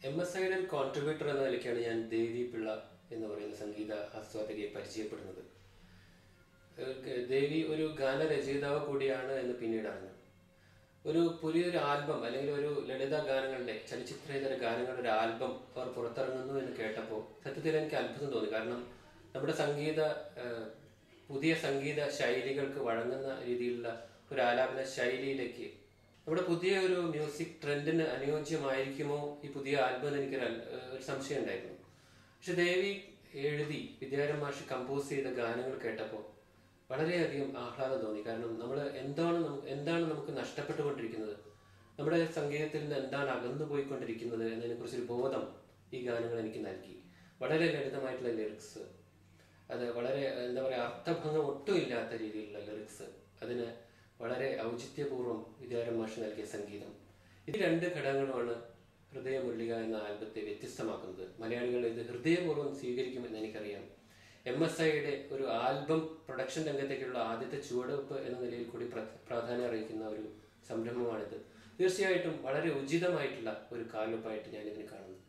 MSIയുടെ ഒരു കോൺട്രിബ്യൂട്ടർ എന്ന നിലയ്ക്കാണ് ഞാൻ ദേവി പിള്ള എന്ന് പറയുന്ന സംഗീത ആസ്വാദകയെ പരിചയപ്പെടുന്നത്. ദേവി ഒരു ഗാനരചയിതാവ് കൂടിയാണ് എന്ന് പിന്നീട് അറിഞ്ഞു. ഒരു പുതിയൊരു ആൽബം അല്ലെങ്കിൽ ഒരു ലളിത ഗാനങ്ങളുടെ ചലച്ചിത്രേതര ഗാനങ്ങളുടെ ഒരു ആൽബം അവർ പുറത്തിറങ്ങുന്നു എന്ന് കേട്ടപ്പോൾ സത്യത്തിൽ എനിക്ക് അത്ഭുതം തോന്നി. കാരണം നമ്മുടെ പുതിയ സംഗീത ശൈലികൾക്ക് വഴങ്ങുന്ന രീതിയിലുള്ള ഒരു ആലാപന ശൈലിയിലേക്ക് നമ്മുടെ പുതിയ ഒരു മ്യൂസിക് ട്രെൻഡിന് അനുയോജ്യമായിരിക്കുമോ ഈ പുതിയ ആൽബം എന്ന് എനിക്കൊരു സംശയം ഉണ്ടായിരുന്നു. പക്ഷെ ദേവി എഴുതി വിദ്യാധരൻ മാഷ് കമ്പോസ് ചെയ്ത ഗാനങ്ങൾ കേട്ടപ്പോൾ വളരെയധികം ആഹ്ലാദം തോന്നി. കാരണം എന്താണ് നമുക്ക് നഷ്ടപ്പെട്ടുകൊണ്ടിരിക്കുന്നത്, നമ്മുടെ സംഗീതത്തിൽ നിന്ന് എന്താണ് അകന്നു പോയിക്കൊണ്ടിരിക്കുന്നത് എന്നതിനെക്കുറിച്ചൊരു ബോധം ഈ ഗാനങ്ങൾ എനിക്ക് നൽകി. വളരെ ലളിതമായിട്ടുള്ള ലിറിക്സ്, അത് വളരെ അർത്ഥഭംഗം ഒട്ടും ഇല്ലാത്ത രീതിയിലുള്ള ലിറിക്സ്, അതിന് വളരെ ഔചിത്യപൂർവ്വം വിദ്യാധരൻ മാഷ് നൽകിയ സംഗീതം, ഇത് രണ്ട് ഘടകങ്ങളുമാണ് ഹൃദയമുരളിക എന്ന ആൽബത്തെ വ്യത്യസ്തമാക്കുന്നത്. മലയാളികൾ ഇത് ഹൃദയപൂർവ്വം സ്വീകരിക്കുമെന്ന് എനിക്കറിയാം. MSIയുടെ ഒരു ആൽബം പ്രൊഡക്ഷൻ രംഗത്തേക്കുള്ള ആദ്യത്തെ ചുവടുവെപ്പ് എന്ന നിലയിൽ കൂടി പ്രാധാന്യം അറിയിക്കുന്ന ഒരു സംരംഭമാണിത്. തീർച്ചയായിട്ടും വളരെ ഉചിതമായിട്ടുള്ള ഒരു കാൽവെപ്പായിട്ട് ഞാനിതിനെ കാണുന്നു.